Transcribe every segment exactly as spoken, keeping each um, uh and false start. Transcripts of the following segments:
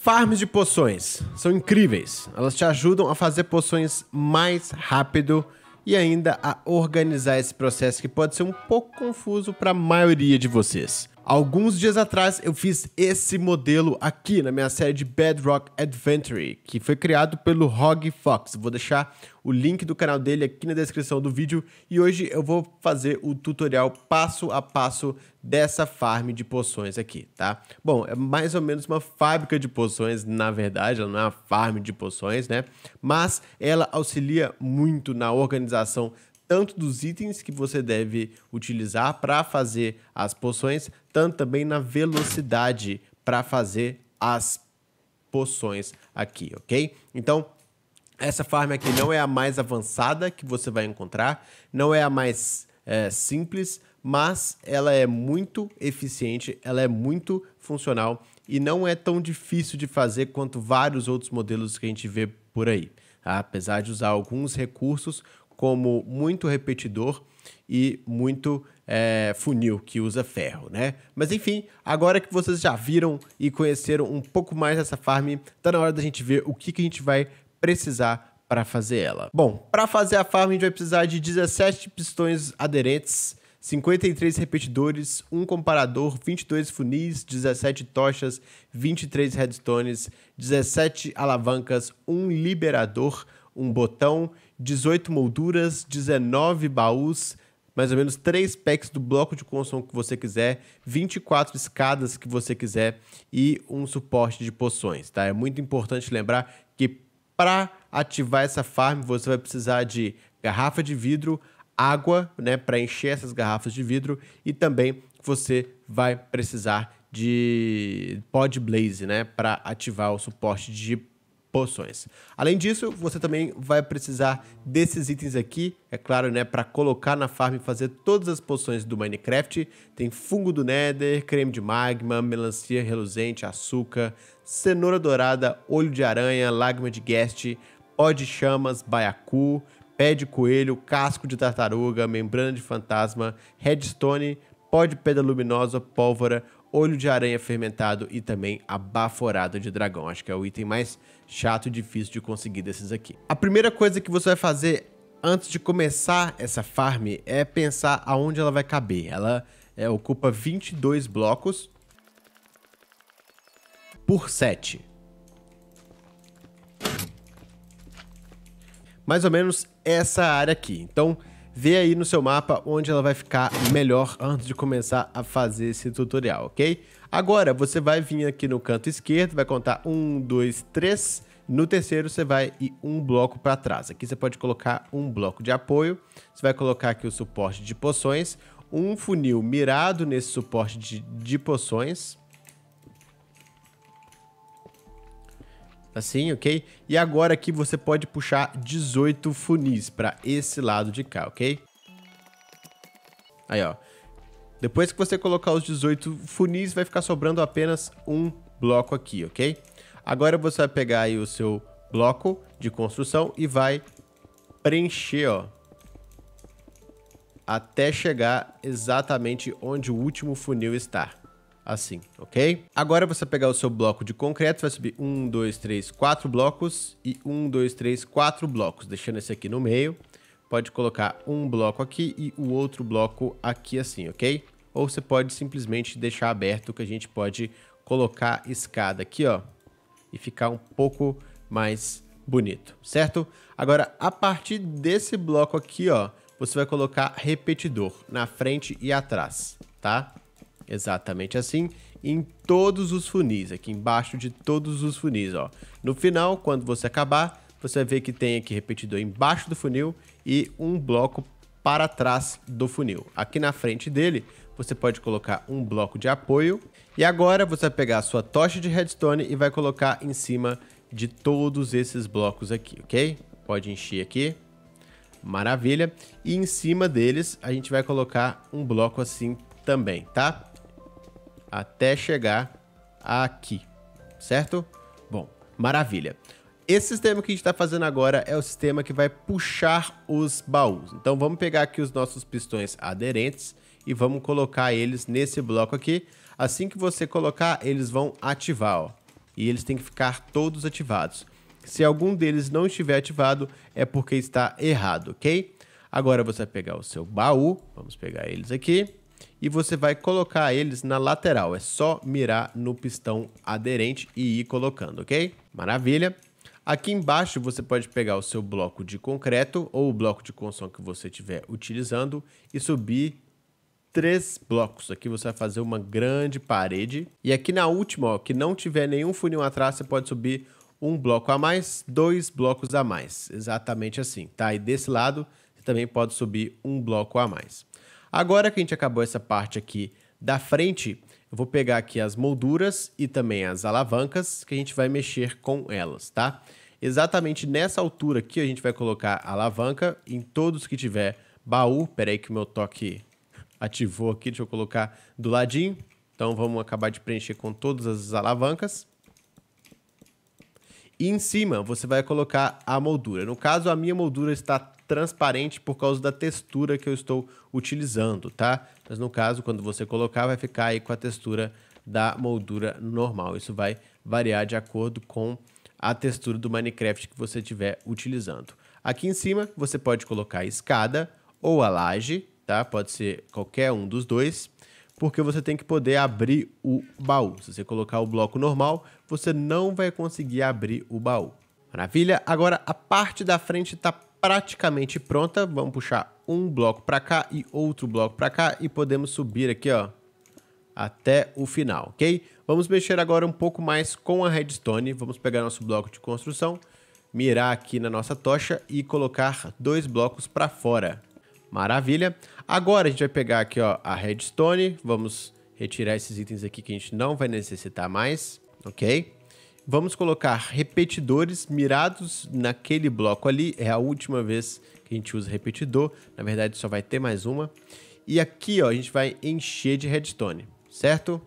Farms de poções são incríveis. Elas te ajudam a fazer poções mais rápido e ainda a organizar esse processo que pode ser um pouco confuso para a maioria de vocês. Alguns dias atrás eu fiz esse modelo aqui na minha série de Bedrock Adventure, que foi criado pelo Hog Fox. Vou deixar o link do canal dele aqui na descrição do vídeo e hoje eu vou fazer o tutorial passo a passo dessa farm de poções aqui, tá? Bom, é mais ou menos uma fábrica de poções, na verdade, ela não é uma farm de poções, né? Mas ela auxilia muito na organização tanto dos itens que você deve utilizar para fazer as poções, tanto também na velocidade para fazer as poções aqui, ok? Então, essa farm aqui não é a mais avançada que você vai encontrar, não é a mais é, simples, mas ela é muito eficiente, ela é muito funcional e não é tão difícil de fazer quanto vários outros modelos que a gente vê por aí, tá? Apesar de usar alguns recursos, como muito repetidor e muito é, funil, que usa ferro, né? Mas enfim, agora que vocês já viram e conheceram um pouco mais dessa farm, tá na hora da gente ver o que, que a gente vai precisar para fazer ela. Bom, para fazer a farm a gente vai precisar de dezessete pistões aderentes, cinquenta e três repetidores, um comparador, vinte e dois funis, dezessete tochas, vinte e três redstones, dezessete alavancas, um liberador, um botão, dezoito molduras, dezenove baús, mais ou menos três packs do bloco de construção que você quiser, vinte e quatro escadas que você quiser e um suporte de poções, tá? É muito importante lembrar que para ativar essa farm você vai precisar de garrafa de vidro, água, né, para encher essas garrafas de vidro e também você vai precisar de pod blaze, né, para ativar o suporte de poções. Além disso, você também vai precisar desses itens aqui, é claro, né, para colocar na farm e fazer todas as poções do Minecraft. Tem fungo do Nether, creme de magma, melancia reluzente, açúcar, cenoura dourada, olho de aranha, lágrima de ghast, pó de chamas, baiacu, pé de coelho, casco de tartaruga, membrana de fantasma, redstone, pó de pedra luminosa, pólvora, olho de aranha fermentado e também a baforada de dragão. Acho que é o item mais chato e difícil de conseguir desses aqui. A primeira coisa que você vai fazer antes de começar essa farm é pensar aonde ela vai caber. Ela é, ocupa vinte e dois blocos por sete. Mais ou menos essa área aqui. Então, vê aí no seu mapa onde ela vai ficar melhor antes de começar a fazer esse tutorial, ok? Agora, você vai vir aqui no canto esquerdo, vai contar um, dois, três. No terceiro, você vai ir um bloco para trás. Aqui você pode colocar um bloco de apoio. Você vai colocar aqui o suporte de poções. Um funil mirado nesse suporte de, de poções. Assim, ok? E agora aqui você pode puxar dezoito funis para esse lado de cá, ok? Aí, ó. Depois que você colocar os dezoito funis, vai ficar sobrando apenas um bloco aqui, ok? Agora você vai pegar aí o seu bloco de construção e vai preencher, ó, até chegar exatamente onde o último funil está. Assim, ok? Agora você vai pegar o seu bloco de concreto, vai subir um, dois, três, quatro blocos e um, dois, três, quatro blocos, deixando esse aqui no meio. Pode colocar um bloco aqui e o outro bloco aqui assim, ok? Ou você pode simplesmente deixar aberto que a gente pode colocar escada aqui, ó, e ficar um pouco mais bonito, certo? Agora, a partir desse bloco aqui, ó, você vai colocar repetidor na frente e atrás, tá? Exatamente assim, em todos os funis, aqui embaixo de todos os funis, ó. No final, quando você acabar, você vai ver que tem aqui repetidor embaixo do funil e um bloco para trás do funil. Aqui na frente dele, você pode colocar um bloco de apoio. E agora você vai pegar a sua tocha de redstone e vai colocar em cima de todos esses blocos aqui, ok? Pode encher aqui. Maravilha. E em cima deles, a gente vai colocar um bloco assim também, tá? Até chegar aqui, certo? Bom, maravilha. Esse sistema que a gente está fazendo agora é o sistema que vai puxar os baús. Então vamos pegar aqui os nossos pistões aderentes e vamos colocar eles nesse bloco aqui. Assim que você colocar, eles vão ativar, ó. e eles têm que ficar todos ativados. Se algum deles não estiver ativado, é porque está errado, ok? Agora você vai pegar o seu baú, vamos pegar eles aqui, e você vai colocar eles na lateral. É só mirar no pistão aderente e ir colocando, ok? Maravilha! Aqui embaixo você pode pegar o seu bloco de concreto ou o bloco de construção que você estiver utilizando e subir três blocos. Aqui você vai fazer uma grande parede. E aqui na última, ó, que não tiver nenhum funil atrás, você pode subir um bloco a mais, dois blocos a mais. Exatamente assim, tá? E desse lado, você também pode subir um bloco a mais. Agora que a gente acabou essa parte aqui da frente, eu vou pegar aqui as molduras e também as alavancas, que a gente vai mexer com elas, tá? Exatamente nessa altura aqui, a gente vai colocar a alavanca em todos que tiver baú. Pera aí que o meu toque ativou aqui, deixa eu colocar do ladinho. Então vamos acabar de preencher com todas as alavancas. E em cima você vai colocar a moldura. No caso, a minha moldura está transparente por causa da textura que eu estou utilizando, tá? Mas no caso, quando você colocar, vai ficar aí com a textura da moldura normal. Isso vai variar de acordo com a textura do Minecraft que você estiver utilizando. Aqui em cima, você pode colocar a escada ou a laje, tá? Pode ser qualquer um dos dois, porque você tem que poder abrir o baú. Se você colocar o bloco normal, você não vai conseguir abrir o baú. Maravilha? Agora, a parte da frente está praticamente pronta. Vamos puxar um bloco para cá e outro bloco para cá e podemos subir aqui, ó, até o final, ok? Vamos mexer agora um pouco mais com a redstone. Vamos pegar nosso bloco de construção, mirar aqui na nossa tocha e colocar dois blocos para fora. Maravilha. Agora a gente vai pegar aqui, ó, a redstone. Vamos retirar esses itens aqui que a gente não vai necessitar mais, ok? Vamos colocar repetidores mirados naquele bloco ali. É a última vez que a gente usa repetidor. Na verdade, só vai ter mais uma. E aqui, ó, a gente vai encher de redstone, certo?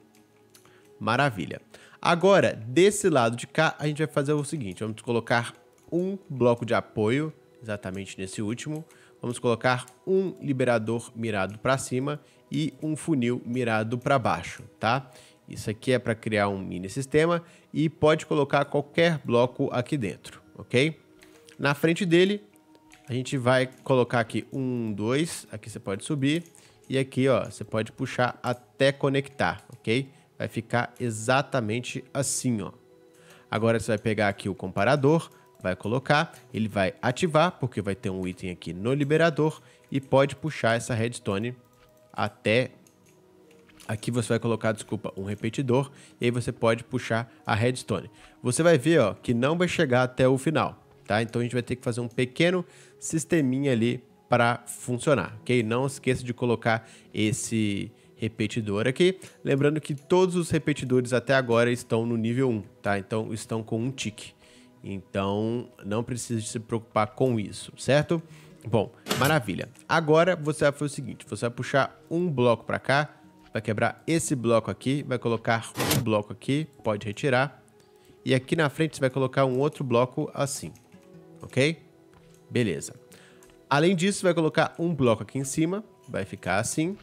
Maravilha. Agora, desse lado de cá, a gente vai fazer o seguinte. Vamos colocar um bloco de apoio, exatamente nesse último. Vamos colocar um liberador mirado para cima e um funil mirado para baixo, tá? Isso aqui é para criar um mini sistema e pode colocar qualquer bloco aqui dentro, ok? Na frente dele, a gente vai colocar aqui um, dois, aqui você pode subir e aqui, ó, você pode puxar até conectar, ok? Vai ficar exatamente assim, ó. Agora você vai pegar aqui o comparador, vai colocar, ele vai ativar, porque vai ter um item aqui no liberador e pode puxar essa redstone até... Aqui você vai colocar, desculpa, um repetidor e aí você pode puxar a redstone. Você vai ver, ó, que não vai chegar até o final, tá? Então a gente vai ter que fazer um pequeno sisteminha ali para funcionar, ok? Não esqueça de colocar esse repetidor aqui. Lembrando que todos os repetidores até agora estão no nível um, tá? Então estão com um tique. Então não precisa se preocupar com isso, certo? Bom, maravilha. Agora você vai fazer o seguinte, você vai puxar um bloco para cá, vai quebrar esse bloco aqui, vai colocar um bloco aqui, pode retirar. E aqui na frente você vai colocar um outro bloco assim, ok? Beleza. Além disso, vai colocar um bloco aqui em cima, vai ficar assim.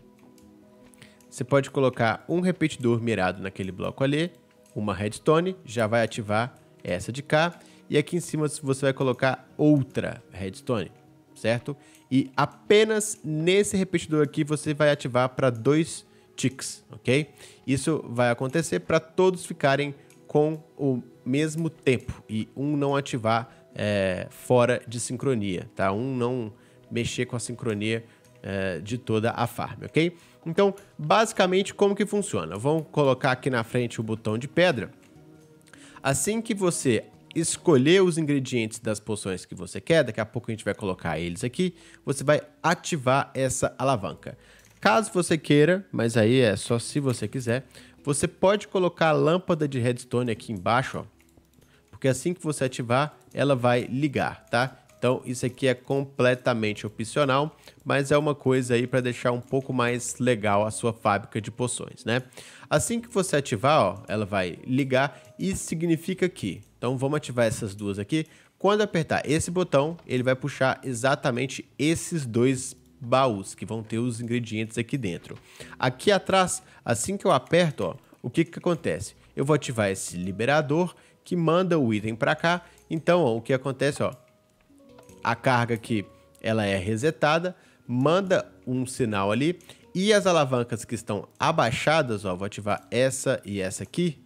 Você pode colocar um repetidor mirado naquele bloco ali, uma redstone, já vai ativar essa de cá. E aqui em cima você vai colocar outra redstone, certo? E apenas nesse repetidor aqui você vai ativar para dois ticks, ok? Isso vai acontecer para todos ficarem com o mesmo tempo e um não ativar é, fora de sincronia, tá? Um não mexer com a sincronia é, de toda a farm, ok? Então, basicamente, como que funciona? Vamos colocar aqui na frente o botão de pedra. Assim que você escolher os ingredientes das poções que você quer, daqui a pouco a gente vai colocar eles aqui, você vai ativar essa alavanca. Caso você queira, mas aí é só se você quiser, você pode colocar a lâmpada de redstone aqui embaixo, ó, porque assim que você ativar, ela vai ligar, tá? Então isso aqui é completamente opcional, mas é uma coisa aí para deixar um pouco mais legal a sua fábrica de poções, né? Assim que você ativar, ó, ela vai ligar e significa que... Então vamos ativar essas duas aqui. Quando apertar esse botão, ele vai puxar exatamente esses dois baús que vão ter os ingredientes aqui dentro. Aqui atrás, assim que eu aperto, ó, o que que acontece? eu vou ativar esse liberador que manda o item para cá. Então, ó, o que acontece, ó, a carga aqui, ela é resetada, manda um sinal ali, e as alavancas que estão abaixadas, ó, vou ativar essa e essa aqui,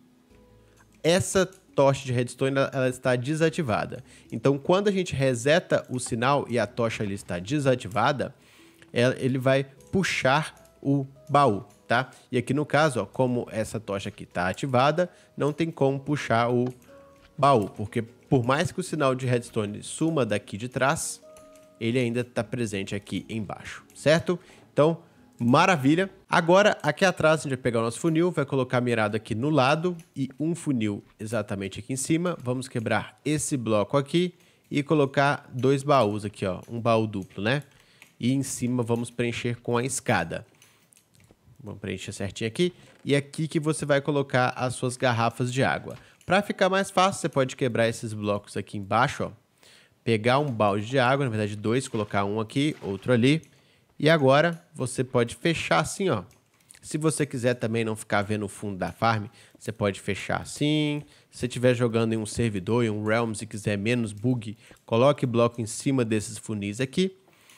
essa tocha de redstone ela está desativada. Então, quando a gente reseta o sinal e a tocha ali está desativada, ele vai puxar o baú, tá? E aqui no caso, ó, como essa tocha aqui está ativada, não tem como puxar o baú, porque por mais que o sinal de redstone suma daqui de trás, ele ainda está presente aqui embaixo, certo? Então, maravilha. Agora, aqui atrás, a gente vai pegar o nosso funil, vai colocar a mirada aqui no lado e um funil exatamente aqui em cima. Vamos quebrar esse bloco aqui e colocar dois baús aqui, ó, um baú duplo, né? E em cima vamos preencher com a escada. Vamos preencher certinho aqui. E aqui que você vai colocar as suas garrafas de água. Para ficar mais fácil, você pode quebrar esses blocos aqui embaixo, ó. Pegar um balde de água, na verdade dois, colocar um aqui, outro ali. E agora você pode fechar assim, ó. Se você quiser também não ficar vendo o fundo da farm, você pode fechar assim. Se você estiver jogando em um servidor, em um Realms e quiser menos bug, coloque bloco em cima desses funis aqui.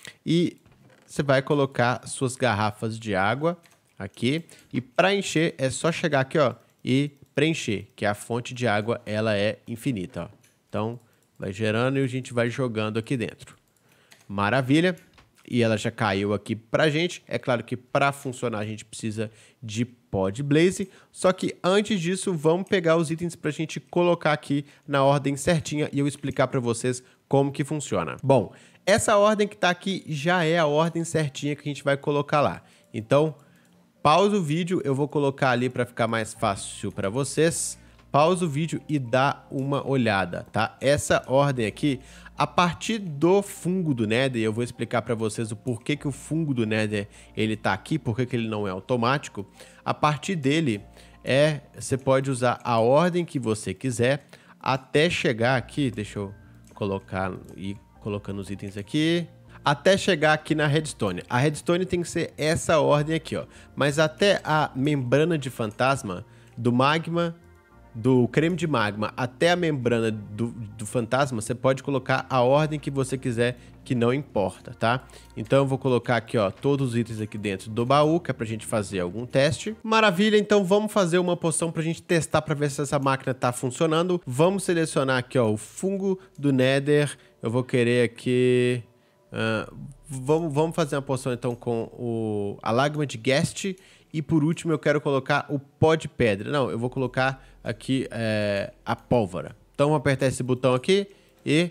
E você vai colocar suas garrafas de água aqui. E para encher é só chegar aqui, ó, e preencher, que a fonte de água ela é infinita, ó. Então vai gerando e a gente vai jogando aqui dentro. Maravilha. E ela já caiu aqui pra gente. É claro que para funcionar a gente precisa de Pod Blaze. Só que antes disso, vamos pegar os itens pra gente colocar aqui na ordem certinha e eu explicar pra vocês como que funciona. Bom, essa ordem que tá aqui já é a ordem certinha que a gente vai colocar lá. Então, pausa o vídeo, eu vou colocar ali para ficar mais fácil para vocês. Pausa o vídeo e dá uma olhada, tá? Essa ordem aqui, a partir do fungo do Nether, eu vou explicar para vocês o porquê que o fungo do Nether ele tá aqui, porquê que ele não é automático. A partir dele, é, você pode usar a ordem que você quiser até chegar aqui, deixa eu colocar e colocando os itens aqui, até chegar aqui na redstone. A redstone tem que ser essa ordem aqui, ó. Mas até a membrana de fantasma do magma, do creme de magma até a membrana do, do fantasma, você pode colocar a ordem que você quiser, que não importa, tá? Então eu vou colocar aqui, ó, todos os itens aqui dentro do baú, que é pra gente fazer algum teste. Maravilha, então vamos fazer uma poção pra gente testar pra ver se essa máquina tá funcionando. Vamos selecionar aqui, ó, o fungo do Nether. Eu vou querer aqui... Uh, vamos, vamos fazer uma poção então com o, a lágrima de Ghast. E por último eu quero colocar o pó de pedra. Não, eu vou colocar aqui é, a pólvora. Então vou apertar esse botão aqui e...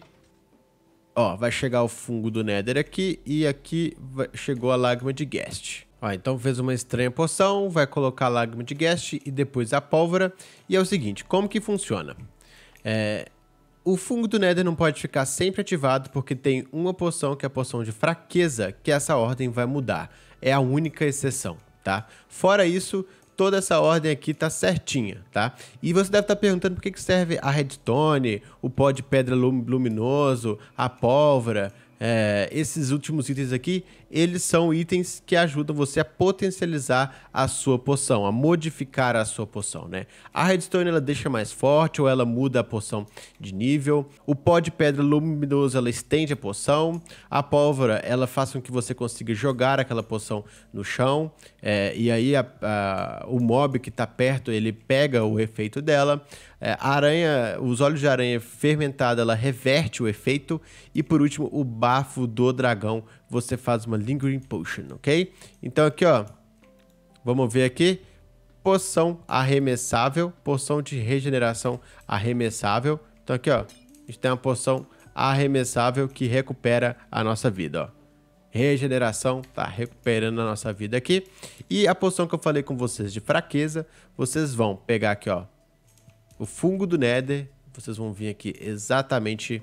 Ó, vai chegar o fungo do Nether aqui e aqui vai, chegou a lágrima de Ghast. Ó, então fez uma estranha poção, vai colocar a lágrima de Ghast e depois a pólvora. E é o seguinte, como que funciona? É... O fungo do Nether não pode ficar sempre ativado porque tem uma poção que é a poção de fraqueza que essa ordem vai mudar. É a única exceção, tá? Fora isso, toda essa ordem aqui tá certinha, tá? E você deve estar perguntando por que que serve a redstone, o pó de pedra luminoso, a pólvora. É, esses últimos itens aqui, eles são itens que ajudam você a potencializar a sua poção, a modificar a sua poção, né? A redstone ela deixa mais forte ou ela muda a poção de nível. O pó de pedra luminoso ela estende a poção. A pólvora ela faz com que você consiga jogar aquela poção no chão. É, e aí a, a, o mob que está perto ele pega o efeito dela. É, a aranha, os olhos de aranha fermentada, ela reverte o efeito. E por último, o bafo do dragão, você faz uma Lingering Potion, ok? Então aqui, ó, vamos ver aqui, poção arremessável, poção de regeneração arremessável. Então aqui, ó, a gente tem uma poção arremessável que recupera a nossa vida, ó. Regeneração, tá recuperando a nossa vida aqui. E a poção que eu falei com vocês de fraqueza, vocês vão pegar aqui, ó, o fungo do Nether, vocês vão vir aqui exatamente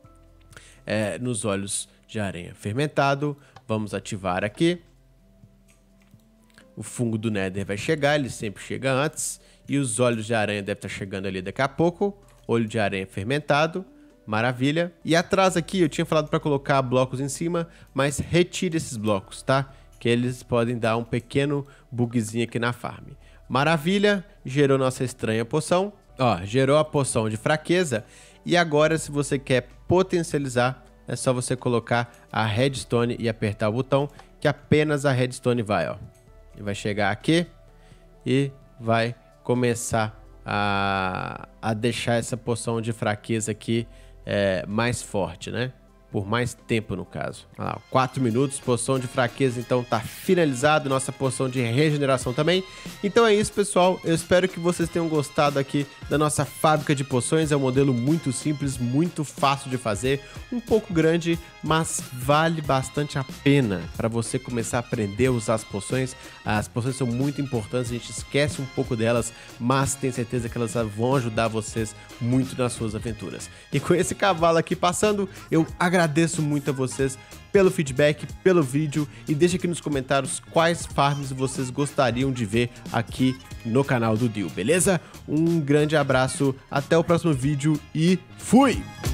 é, nos olhos de aranha fermentado. Vamos ativar aqui. O fungo do Nether vai chegar, ele sempre chega antes. E os olhos de aranha devem estar chegando ali daqui a pouco. Olho de aranha fermentado. Maravilha. E atrás aqui eu tinha falado para colocar blocos em cima, mas retire esses blocos, tá? Que eles podem dar um pequeno bugzinho aqui na farm. Maravilha, gerou nossa estranha poção. Ó, gerou a poção de fraqueza. E agora, se você quer potencializar, é só você colocar a redstone e apertar o botão, que apenas a redstone vai, ó. E vai chegar aqui e vai começar a, a deixar essa poção de fraqueza aqui é, mais forte, né? Por mais tempo, no caso. Olha lá, quatro minutos, poção de fraqueza, então tá finalizado. Nossa poção de regeneração também. Então é isso, pessoal. Eu espero que vocês tenham gostado aqui da nossa fábrica de poções. É um modelo muito simples, muito fácil de fazer. Um pouco grande, mas vale bastante a pena para você começar a aprender a usar as poções. As poções são muito importantes, a gente esquece um pouco delas, mas tenho certeza que elas vão ajudar vocês muito nas suas aventuras. E com esse cavalo aqui passando, eu agradeço Agradeço muito a vocês pelo feedback, pelo vídeo, e deixe aqui nos comentários quais farms vocês gostariam de ver aqui no canal do Dio, beleza? Um grande abraço, até o próximo vídeo e fui!